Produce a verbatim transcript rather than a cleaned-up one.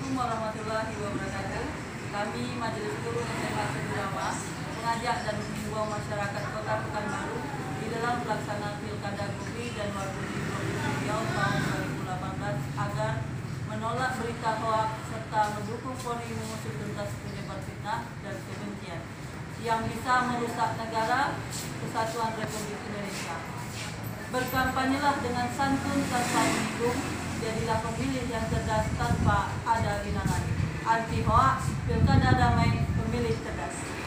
Assalamualaikum warahmatullahi wabarakatuh. Kami Majelis Guru S M A Sedurama mengajak dan mengimbau masyarakat Kota Pekanbaru di dalam pelaksanaan Pilkada Gubernur dan Wakil Provinsi Riau tahun dua ribu delapan belas agar menolak berita hoak serta mendukung Polri mengusut tuntas penyebar fitnah dan kebencian yang bisa merusak negara Kesatuan Republik Indonesia. Berkampanyelah dengan santun tanpa menyinggung, jadilah pemilih yang cerdas tanpa ada genangan. Anti hoaks, pilkada damai, pemilih cerdas.